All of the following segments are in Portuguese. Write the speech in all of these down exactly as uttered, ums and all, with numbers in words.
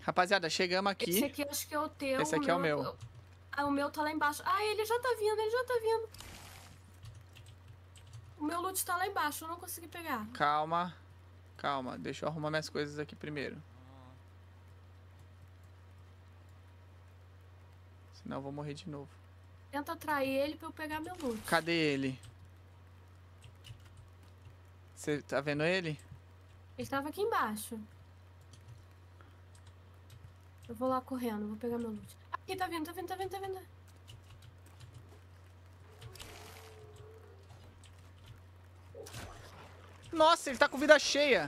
Rapaziada, chegamos aqui. Esse aqui eu acho que é o teu. Esse aqui é o meu. Ah, o meu tá lá embaixo. Ah, ele já tá vindo, ele já tá vindo. O meu loot tá lá embaixo, eu não consegui pegar. Calma. Calma, deixa eu arrumar minhas coisas aqui primeiro. Senão eu vou morrer de novo. Tenta atrair ele pra eu pegar meu loot. Cadê ele? Você tá vendo ele? Ele tava aqui embaixo. Eu vou lá correndo, vou pegar meu loot. Aqui, tá vindo, tá vindo, tá vindo, tá vindo. Nossa, ele tá com vida cheia.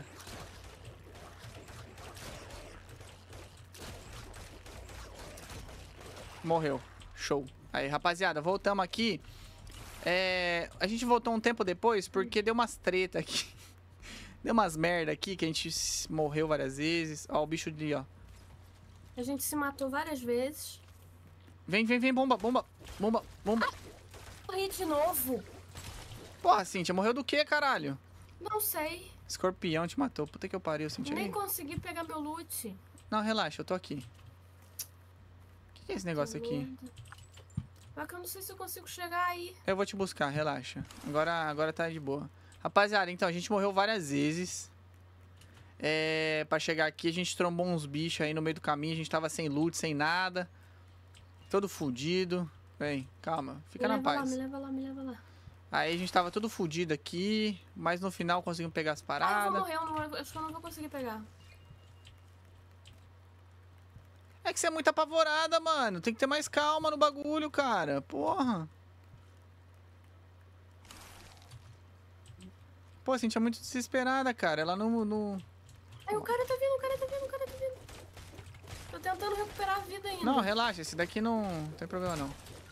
Morreu. Show. Aí, rapaziada, voltamos aqui. É... A gente voltou um tempo depois porque deu umas treta aqui. Deu umas merda aqui que a gente morreu várias vezes. Ó, o bicho ali, ó. A gente se matou várias vezes. Vem, vem, vem, bomba, bomba, bomba, bomba. Morri de novo. Porra, Cíntia, morreu do quê, caralho? Não sei. Escorpião te matou. Puta que eu pariu, Cíntia. Nem aí. consegui pegar meu loot. Não, relaxa, eu tô aqui. O que, que é esse negócio aqui? Mas que eu não sei se eu consigo chegar aí. Eu vou te buscar, relaxa. Agora, agora tá de boa. Rapaziada, então, a gente morreu várias vezes. É, pra chegar aqui, a gente trombou uns bichos aí no meio do caminho. A gente tava sem loot, sem nada. Todo fudido. Vem, calma, fica na paz. Me leva lá, me leva lá, me leva lá. Aí a gente tava tudo fudido aqui. Mas no final conseguimos pegar as Ah, paradas. eu vou morrer, eu não, acho que eu não vou conseguir pegar. É que você é muito apavorada, mano. Tem que ter mais calma no bagulho, cara. Porra. Pô, a Cintia é muito desesperada, cara. Ela não... não... Ai, o cara tá vindo, o cara tá vindo, o cara tá vindo. Tô tentando recuperar a vida ainda. Não, relaxa. Esse daqui não, não tem problema, não.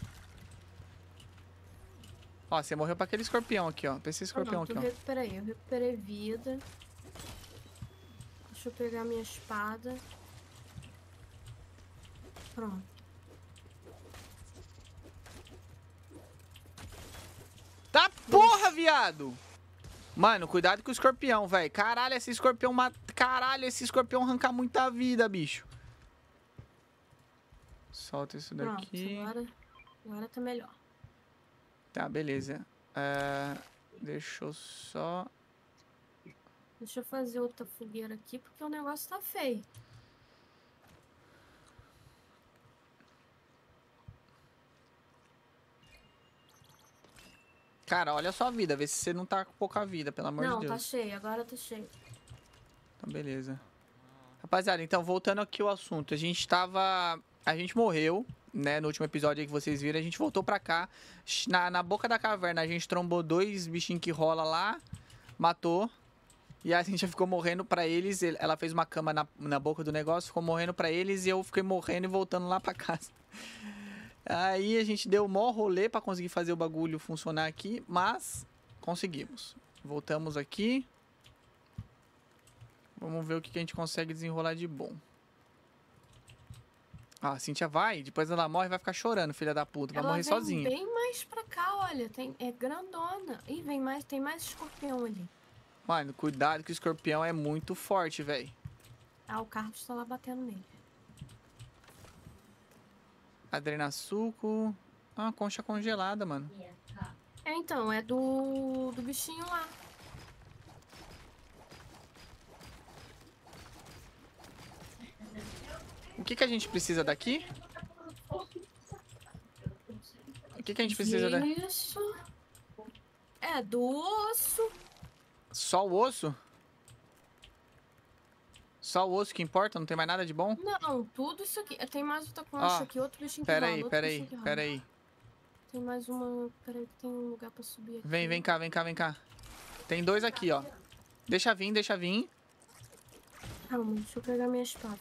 Ó, você morreu pra aquele escorpião aqui, ó. Pra esse escorpião ah, não, aqui, ó. Recuperei, eu recuperei vida. Deixa eu pegar minha espada. Pronto. Tá porra, viado! Mano, cuidado com o escorpião, velho. Caralho, esse escorpião mata... Caralho, esse escorpião arranca muita vida, bicho. Solta isso daqui. Pronto, agora, agora tá melhor. Tá, beleza. Uh, deixa eu só... Deixa eu fazer outra fogueira aqui, porque o negócio tá feio. Cara, olha a sua vida. Vê se você não tá com pouca vida, pelo amor não, de Deus. Não, tá cheio. Agora tá cheio. Então, beleza. Rapaziada, então, voltando aqui ao assunto. A gente tava... A gente morreu, né? No último episódio aí que vocês viram. A gente voltou pra cá. Na, na boca da caverna, a gente trombou dois bichinhos que rola lá. Matou. E a gente já ficou morrendo pra eles. Ela fez uma cama na, na boca do negócio. Ficou morrendo pra eles. E eu fiquei morrendo e voltando lá pra casa. Aí a gente deu o maior rolê pra conseguir fazer o bagulho funcionar aqui, mas conseguimos. Voltamos aqui. Vamos ver o que a gente consegue desenrolar de bom. Ah, a Cintia vai, depois ela morre e vai ficar chorando, filha da puta. Vai ela morrer vem sozinha. Bem mais pra cá, olha. Tem, é grandona. Ih, vem mais, tem mais escorpião ali. Mano, cuidado que o escorpião é muito forte, velho. Ah, o Carlos tá lá batendo nele. Adrena suco. Ah, concha congelada, mano. É, então, é do, do bichinho lá. O que que a gente precisa daqui? O que que a gente precisa daqui? Isso. É, do osso. Só o osso? Só o osso que importa? Não tem mais nada de bom? Não, tudo isso aqui. Tem mais outra concha Ó, aqui, outro bichinho que pera rola, aí, outro pera aí, bichinho que rola. pera aí. Tem mais uma... Pera aí que tem um lugar pra subir aqui. Vem, vem cá, vem cá, vem cá. Tem dois aqui, ó. Deixa vir, deixa vir. Calma, deixa eu pegar minha espada.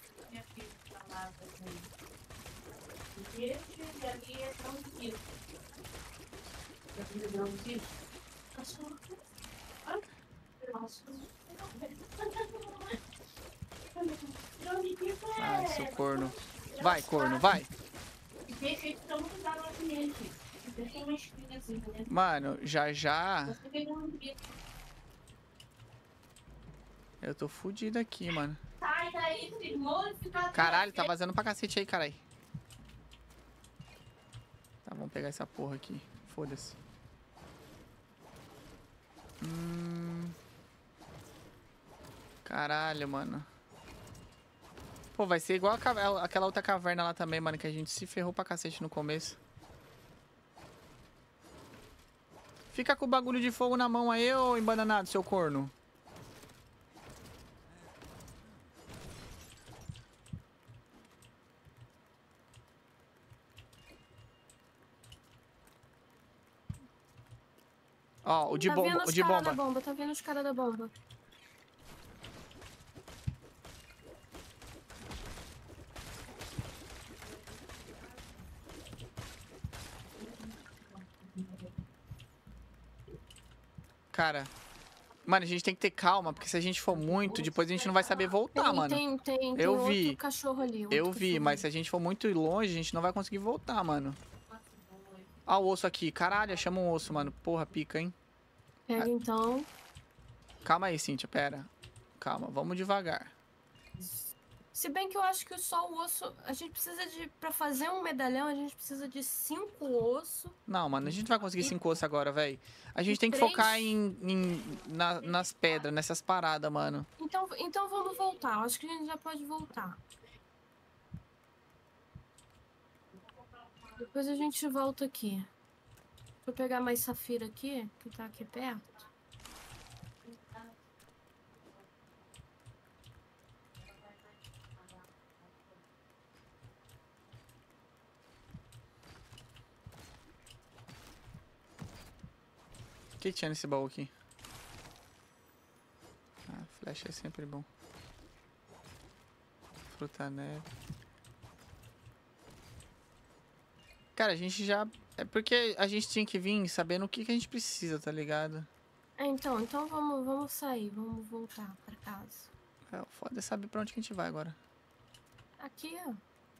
Ai, seu corno. Vai, corno, vai. Mano, já já... Eu tô fudido aqui, mano. Sai daí, filho. Modificador. Caralho, tá vazando pra cacete aí, caralho. Tá, vamos pegar essa porra aqui. Foda-se. Hum... Caralho, mano. Pô, vai ser igual a aquela outra caverna lá também, mano, que a gente se ferrou pra cacete no começo. Fica com o bagulho de fogo na mão aí, ô embananado, seu corno. Ó, o de Tá bomba, vendo o os de caras da bomba. bomba, tá vendo os caras da bomba. Cara, mano, a gente tem que ter calma, porque se a gente for muito, depois a gente não vai saber voltar, Tem, mano. tem, tem, Eu tem vi. outro cachorro ali. outro Eu vi, cachorro mas ali. se a gente for muito longe, a gente não vai conseguir voltar, mano. Ó o osso aqui. Caralho, achamos um osso, mano. Porra, pica, hein? Pega então. Calma aí, Cíntia, pera. Calma, vamos devagar. Se bem que eu acho que só o osso... A gente precisa de... Pra fazer um medalhão, a gente precisa de cinco ossos. Não, mano, a gente não vai conseguir E- cinco ossos agora, velho. A gente e tem que três- focar em, em- na- nas pedras, nessas paradas, mano. Então, então vamos voltar. Eu acho que a gente já pode voltar. Depois a gente volta aqui. Deixa eu pegar mais safira aqui, que tá aqui perto. O que tinha nesse baú aqui? Ah, flecha é sempre bom. Fruta neve. Cara, a gente já... É porque a gente tinha que vir sabendo o que, que a gente precisa, tá ligado? É, então, então vamos, vamos sair, vamos voltar pra casa. É, o foda é saber pra onde que a gente vai agora. Aqui, ó.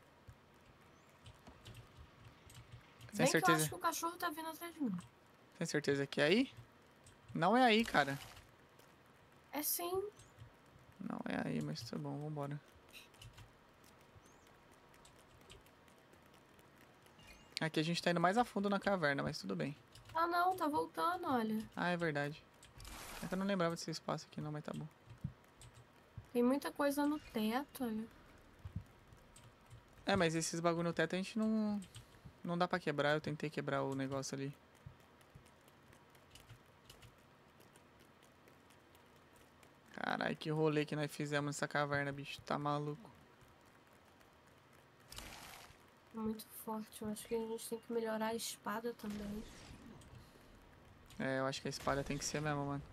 Tem Bem que eu certeza? acho que o cachorro tá vindo atrás de mim. Tem certeza que é aí? Não é aí, cara. É sim. Não é aí, mas tá bom, vambora. Aqui a gente tá indo mais a fundo na caverna, mas tudo bem. Ah não, tá voltando, olha. Ah, é verdade. É que eu não lembrava desse espaço aqui não, mas tá bom. Tem muita coisa no teto, olha. É, mas esses bagulho no teto a gente não... Não dá pra quebrar, eu tentei quebrar o negócio ali. Caralho, que rolê que nós fizemos nessa caverna, bicho. Tá maluco. Muito forte. Eu acho que a gente tem que melhorar a espada também. É, eu acho que a espada tem que ser mesmo, mano.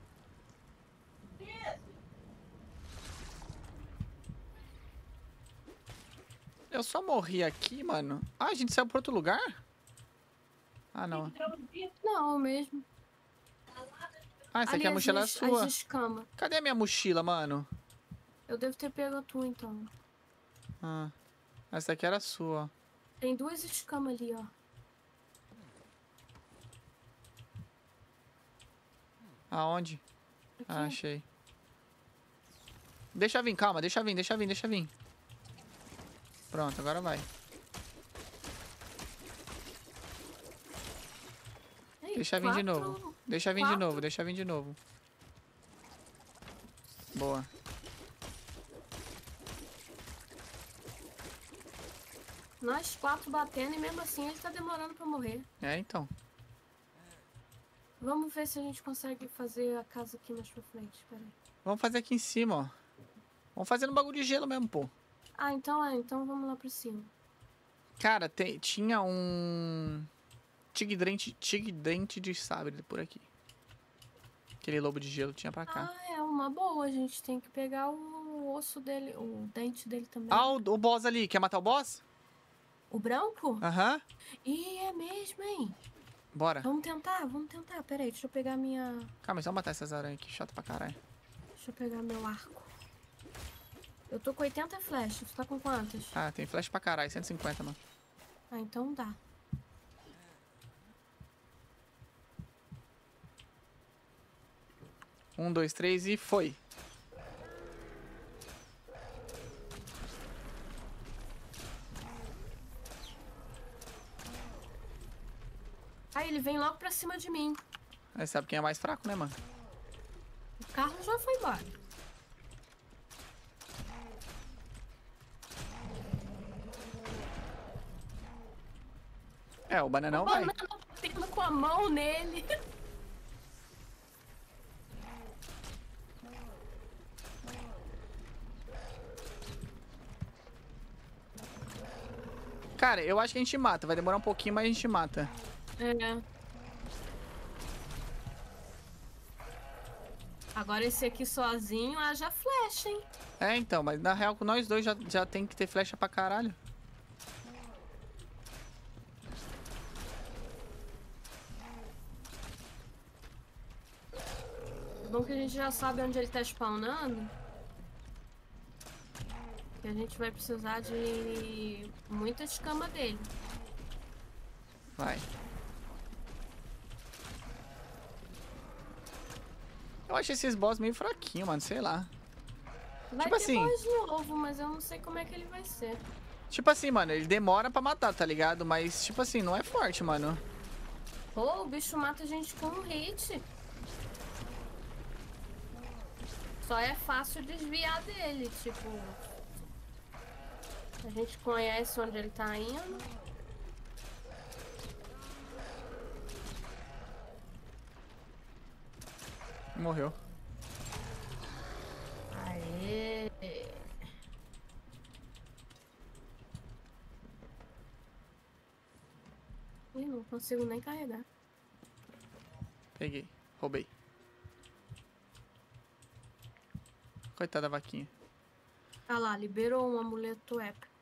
Eu só morri aqui, mano. Ah, a gente saiu pra outro lugar? Ah, não. Não, mesmo. Ah, essa Ali aqui é a as mochila es- sua. As escamas. Cadê a minha mochila, mano? Eu devo ter pego a tua, então. Ah, essa aqui era sua, ó. Tem duas escamas ali, ó. Aonde? Aqui. Ah, achei. Deixa vir, calma, deixa vir, deixa vir, deixa vir. Pronto, agora vai. Ei, Deixa vir de quatro- novo. Deixa vir de quatro. novo, deixa vir de novo. Boa. Nós quatro batendo e mesmo assim ele tá demorando pra morrer. É, então. Vamos ver se a gente consegue fazer a casa aqui mais pra frente. Espera aí. Vamos fazer aqui em cima, ó. Vamos fazer no bagulho de gelo mesmo, pô. Ah, então é. Então vamos lá pra cima. Cara, tem, tinha um... Tigre-dente tigre-dente de sabre por aqui. Aquele lobo de gelo tinha pra cá. Ah, é uma boa. A gente tem que pegar o osso dele, o dente dele também. Ah, o, o boss ali. Quer matar o boss? O branco? Aham. Ih, é mesmo, hein? Bora. Vamos tentar, vamos tentar. Pera aí, deixa eu pegar minha... Calma, só matar essas aranhas aqui. Chato pra caralho. Deixa eu pegar meu arco. Eu tô com oitenta flechas. Tu tá com quantas? Ah, tem flash pra caralho. cento e cinquenta, mano. Ah, então dá. Um, dois, três e foi. Aí ele vem logo pra cima de mim. Aí sabe quem é mais fraco, né, mano? O carro já foi embora. É, o bananão O vai. banana batendo com a mão nele. Cara, eu acho que a gente mata. Vai demorar um pouquinho, mas a gente mata. É. Agora esse aqui sozinho, haja flecha, hein? É, então, mas na real, com nós dois já, já tem que ter flecha pra caralho. É bom que a gente já sabe onde ele tá spawnando. Que a gente vai precisar de muita escama dele. Vai. Eu acho esses boss meio fraquinhos, mano, sei lá. Vai Tipo ter assim- boss novo, mas eu não sei como é que ele vai ser. Tipo assim, mano, ele demora pra matar, tá ligado? Mas, tipo assim, não é forte, mano. Pô, o bicho mata a gente com um hit. Só é fácil desviar dele, tipo... A gente conhece onde ele tá indo. Morreu. Aê! Ih, não consigo nem carregar. Peguei. Roubei. Coitada da vaquinha. Ah lá, liberou um amuleto épico.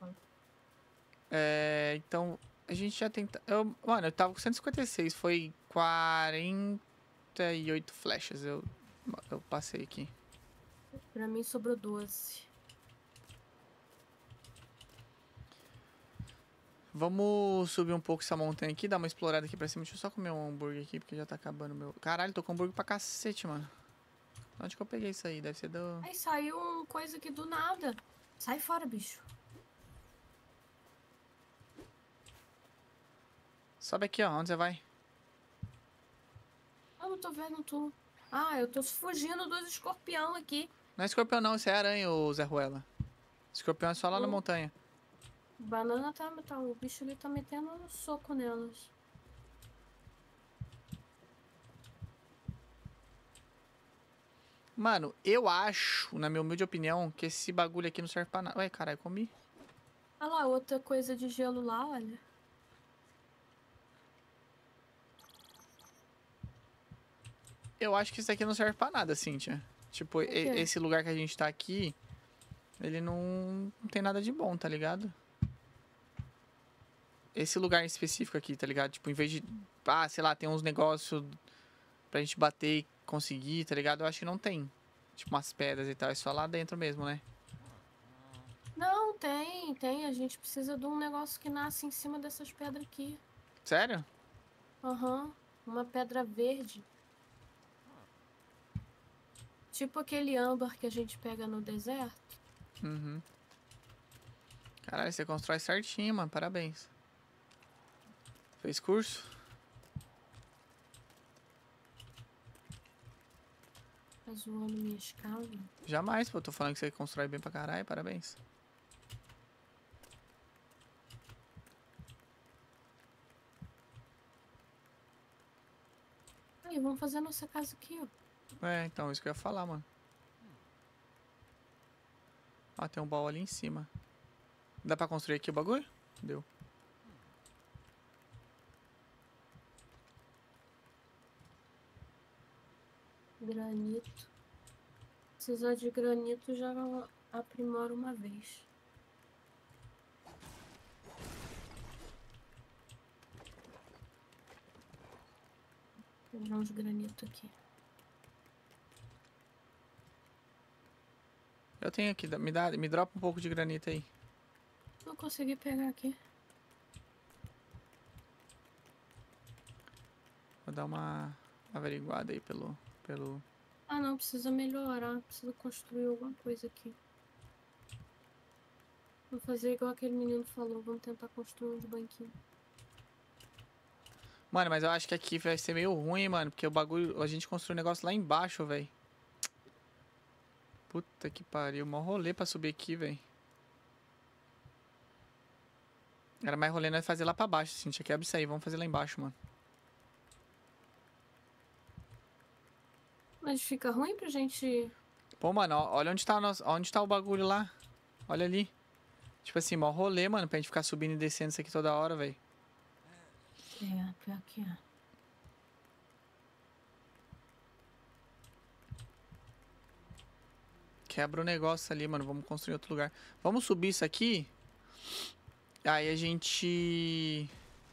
É, então, a gente já tenta... Eu, mano, eu tava com cento e cinquenta e seis, foi quarenta e oito flechas. Eu, eu passei aqui. Pra mim sobrou doze. Vamos subir um pouco essa montanha aqui, dar uma explorada aqui pra cima. Deixa eu só comer um hambúrguer aqui, porque já tá acabando o meu... Caralho, tô com hambúrguer pra cacete, mano. Onde que eu peguei isso aí? Deve ser do... Aí saiu uma coisa aqui do nada. Sai fora, bicho. Sobe aqui, ó. Onde você vai? Eu não tô vendo tu. Ah, eu tô fugindo dos escorpião aqui. Não é escorpião não, isso é aranha, ô Zé Ruela. Escorpião é só lá na Hum. montanha. Banana tá, tá... O bicho ali tá metendo um soco nelas. Mano, eu acho, na minha humilde opinião, que esse bagulho aqui não serve pra nada. Ué, caralho, comi. Olha lá, outra coisa de gelo lá, olha. Eu acho que isso aqui não serve pra nada, Cíntia. Tipo, e- quê? esse lugar que a gente tá aqui, ele não, não tem nada de bom, tá ligado? Esse lugar em específico aqui, tá ligado? Tipo, em vez de, ah, sei lá, tem uns negócios pra gente bater e conseguir, tá ligado? Eu acho que não tem. Tipo, umas pedras e tal, é só lá dentro mesmo, né? Não, tem, tem. A gente precisa de um negócio que nasce em cima dessas pedras aqui. Sério? Aham. Uma pedra verde. Tipo aquele âmbar que a gente pega no deserto. Uhum. Caralho, você constrói certinho, mano. Parabéns. Fez curso? Tá zoando minha escala. Jamais, pô. Tô falando que você constrói bem pra caralho. Parabéns. Aí, vamos fazer a nossa casa aqui, ó. É, então, isso que eu ia falar, mano. Ó, tem um baú ali em cima. Dá pra construir aqui o bagulho? Deu. Granito. Precisar de granito já aprimora uma vez. Vou pegar uns granitos aqui. Eu tenho aqui. Me, dá, me dropa um pouco de granito aí. Não consegui pegar aqui. Vou dar uma averiguada aí pelo... pelo... Ah, não. Precisa melhorar. Precisa construir alguma coisa aqui. Vou fazer igual aquele menino falou. Vamos tentar construir uns banquinhos. Mano, mas eu acho que aqui vai ser meio ruim, mano. Porque o bagulho... A gente construiu um negócio lá embaixo, velho. Puta que pariu. Mó rolê pra subir aqui, velho. Era mais rolê nós fazer lá pra baixo, assim. Tinha que abrir isso aí. Vamos fazer lá embaixo, mano. Mas fica ruim pra gente... Pô, mano, ó, olha onde tá, o nosso- onde tá o bagulho lá. Olha ali. Tipo assim, mó rolê, mano, pra gente ficar subindo e descendo isso aqui toda hora, velho. É, pior que é. Quebra o negócio ali, mano. Vamos construir outro lugar. Vamos subir isso aqui. Aí a gente...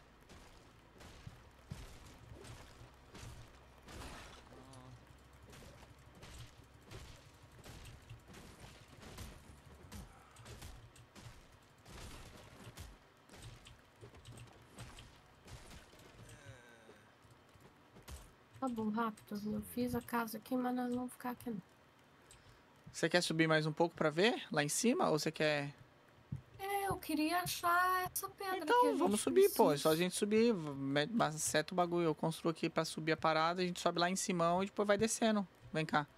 Tá bom, rápido. Eu fiz a casa aqui, mas nós vamos ficar aqui não. Você quer subir mais um pouco pra ver? Lá em cima? Ou você quer... É, eu queria achar essa pedra que a Então, gente vamos subir, pô. É só a precisa. gente subir. me- Seta o bagulho. Eu construo aqui pra subir a parada. A gente sobe lá em cima e depois vai descendo. Vem cá.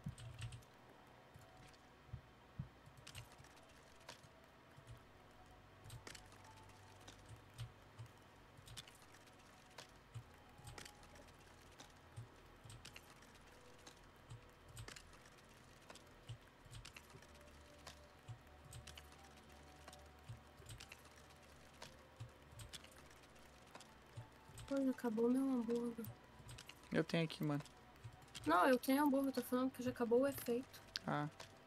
Olha, acabou meu hambúrguer. Eu tenho aqui, mano. Não, eu tenho hambúrguer, tô falando que já acabou o efeito. Ah.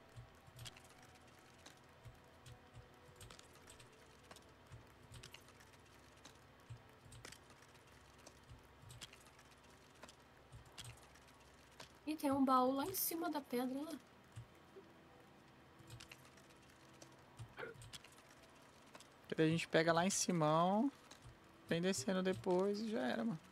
E tem um baú lá em cima da pedra lá. Daí a gente pega lá em cima. Vem descendo depois e já era, mano.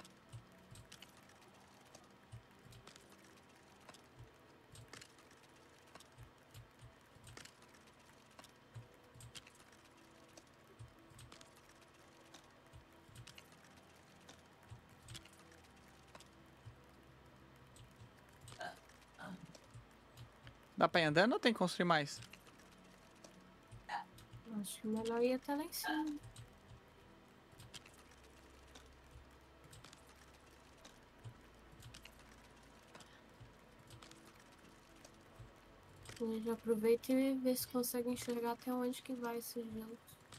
Dá pra ir andando ou tem que construir mais? Acho que melhor ir até lá em cima. A gente aproveita e vê se consegue enxergar até onde que vai esse gelo.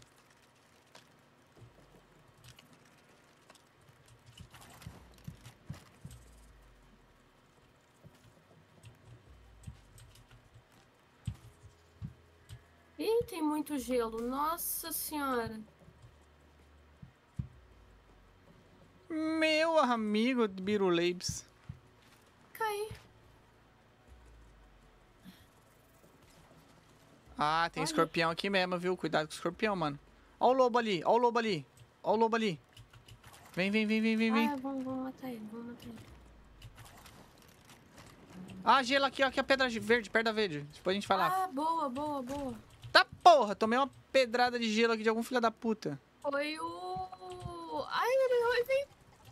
Ih, tem muito gelo. Nossa senhora. Meu amigo Biruleibs. Caí. Ah, tem Olha. escorpião aqui mesmo, viu? Cuidado com o escorpião, mano. Ó o lobo ali, ó o lobo ali. Ó o lobo ali. Vem, vem, vem, vem, vem, vem. Ah, vamos, vamos matar ele, vamos matar ele. Ah, gelo aqui, ó. Aqui a pedra verde, perto da verde. Depois a gente vai lá. Ah, boa, boa, boa. Tá porra, tomei uma pedrada de gelo aqui de algum filho da puta. Foi o... Ai, ele veio...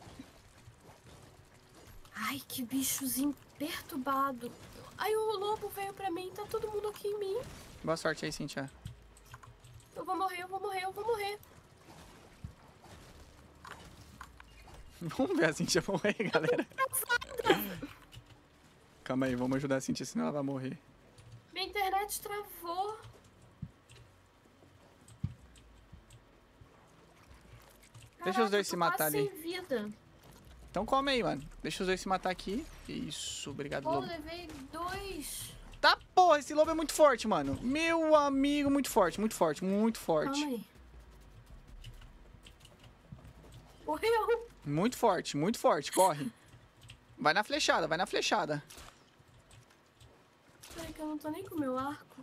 Ai, que bichozinho perturbado. Ai, o lobo veio pra mim, tá todo mundo aqui em mim. Boa sorte aí, Cintia. Eu vou morrer, eu vou morrer, eu vou morrer. Vamos ver a Cintia morrer, galera. Calma aí, vamos ajudar a Cintia, senão ela vai morrer. Minha internet travou. Deixa os dois Caraca, se eu tô matar quase ali. sem vida. Então come aí, mano. Deixa os dois se matar aqui. Isso, obrigado, Pô, lobo. levei dois. Tá porra, esse lobo é muito forte, mano. Meu amigo, muito forte, muito forte, muito forte. Calma aí. Morreu. Muito forte, muito forte, corre. Vai na flechada, vai na flechada. Peraí que eu não tô nem com o meu arco.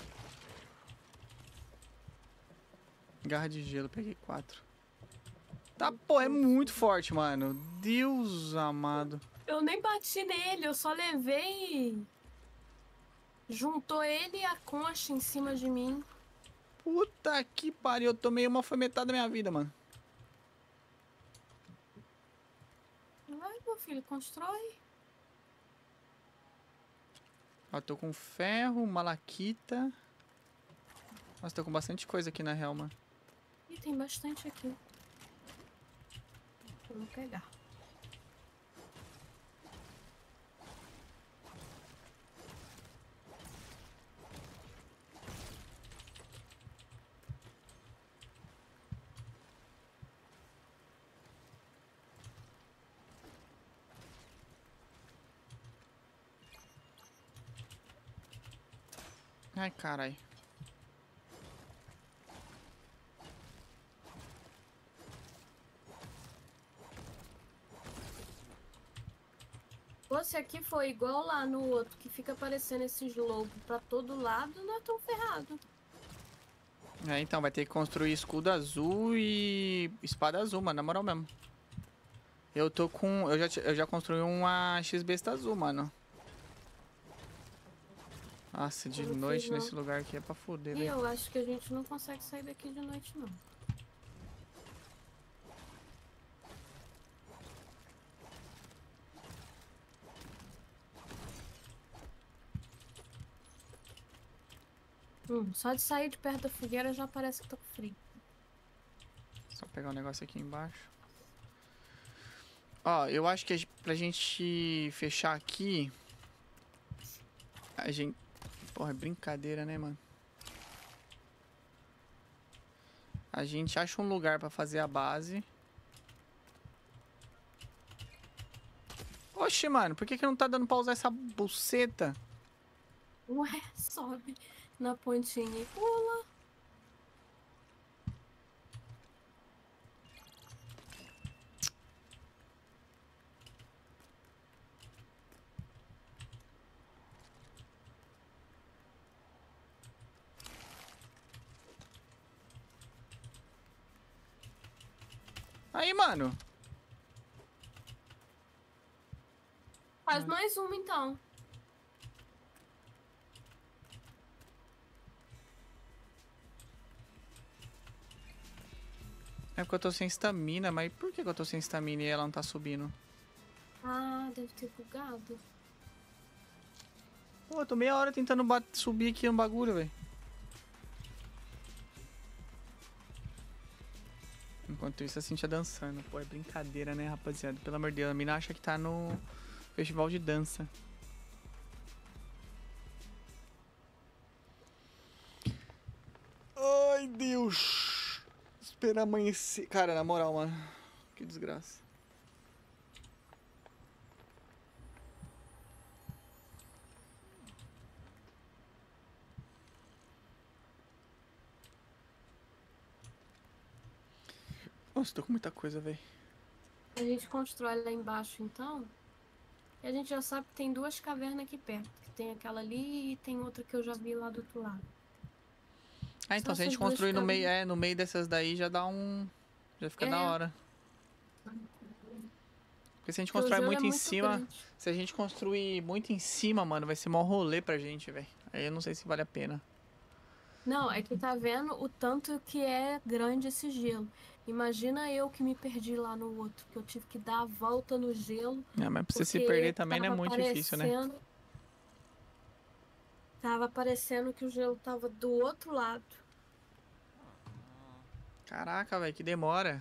Garra de gelo, peguei quatro. Tá, pô, é muito forte, mano. Deus amado. Eu nem bati nele, eu só levei. Juntou ele e a concha em cima de mim. Puta que pariu, eu tomei uma foi metade da minha vida, mano. Vai, meu filho, constrói. Ó, tô com ferro, malaquita. Nossa, tô com bastante coisa aqui na real, mano. Ih, tem bastante aqui. Vamos pegar. Ai, carai. Se aqui foi igual lá no outro, que fica aparecendo esses lobos pra todo lado, não é tão ferrado. É, então, vai ter que construir escudo azul e espada azul, mano, na moral mesmo. Eu tô com... Eu já, eu já construí uma X-Besta azul, mano. Nossa, de Eu não noite fiz, não. nesse lugar aqui é pra foder, E velho. eu acho que a gente não consegue sair daqui de noite, não. Hum, só de sair de perto da fogueira já parece que tô com frio. Só pegar um negócio aqui embaixo. Ó, eu acho que a gen- pra gente fechar aqui... A gente... Porra, é brincadeira, né, mano? A gente acha um lugar pra fazer a base. Oxe, mano, por que que não tá dando pra usar essa buceta? Ué, sobe na pontinha e pula. Aí, mano. Faz mais uma, então. É porque eu tô sem estamina, mas por que que eu tô sem estamina e ela não tá subindo? Ah, deve ter bugado. Pô, eu tô meia hora tentando bat- subir aqui no bagulho, velho. Enquanto isso, a Cintia dançando. Pô, é brincadeira, né, rapaziada? Pelo amor de Deus, a mina acha que tá no festival de dança. Ai, Deus. Esperar amanhecer. Cara, na moral, mano. Que desgraça. Nossa, tô com muita coisa, velho. A gente constrói lá embaixo, então. E a gente já sabe que tem duas cavernas aqui perto. Que tem aquela ali e tem outra que eu já vi lá do outro lado. Ah, então Só se a gente essas duas construir no meio, cavernas. é, no meio dessas daí já dá um... Já fica É. da hora. Porque se a gente Porque o constrói gelo muito é em muito cima... grande. Se a gente construir muito em cima, mano, vai ser mó rolê pra gente, velho. Aí eu não sei se vale a pena. Não, é que tá vendo o tanto que é grande esse gelo. Imagina eu que me perdi lá no outro, que eu tive que dar a volta no gelo, É, mas pra você se perder porque também não é tava muito difícil, né? parecendo, tava parecendo que o gelo tava do outro lado. Caraca, velho, que demora.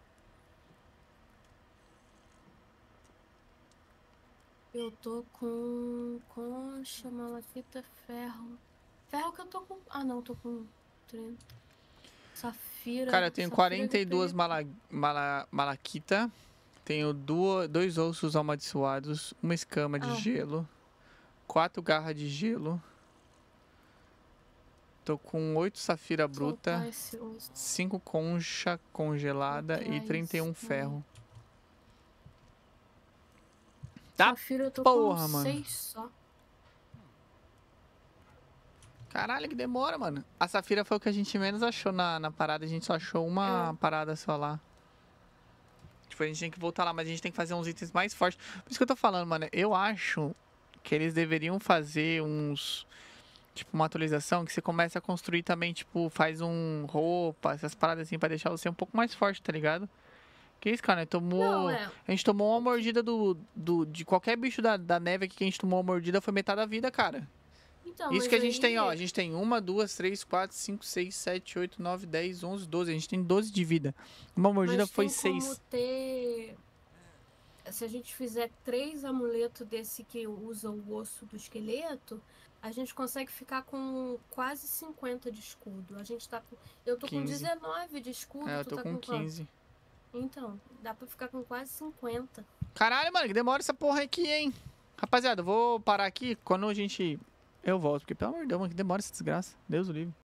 Eu tô com concha, malafita, ferro. Ferro que eu tô com. Ah, não, tô com trinta. Safira. Cara, eu tenho Safira eu quarenta já e duas peguei. mala, mala, malaquita. Tenho duas, dois ossos amaldiçoados, uma escama de Ah, gelo, quatro garras de gelo. Tô com oito safira bruta, soltar esse osso. cinco concha congelada e Soltar trinta e um isso. ferro. Tá Safira eu tô porra, com mano. seis só. Caralho, que demora, mano. A safira foi o que a gente menos achou na, na parada. A gente só achou uma É. parada só lá. Tipo, a gente tem que voltar lá, mas a gente tem que fazer uns itens mais fortes. Por isso que eu tô falando, mano. Eu acho que eles deveriam fazer uns... Tipo, uma atualização que você começa a construir também, tipo, faz um roupa, essas paradas assim, pra deixar você um pouco mais forte, tá ligado? Que isso, cara? Tomou... Não, é. A gente tomou uma mordida do, do, de qualquer bicho da, da neve aqui que a gente tomou uma mordida, foi metade da vida, cara. Então, Isso mas que a gente aí, tem, ó. A gente tem uma, duas, três, quatro, cinco, seis, sete, oito, nove, dez, onze, doze. A gente tem doze de vida. Uma mordida mas foi tem como seis. ter. Se a gente fizer três amuletos desse que usa o osso do esqueleto, a gente consegue ficar com quase cinquenta de escudo. A gente tá com. Eu tô com quinze. dezenove de escudo, É, eu tu tô tá com com quanto? quinze. Então, dá pra ficar com quase cinquenta. Caralho, mano, que demora essa porra aqui, hein? Rapaziada, eu vou parar aqui. Quando a gente... Eu volto, porque pelo amor de Deus, mano, que demora essa desgraça. Deus o livre.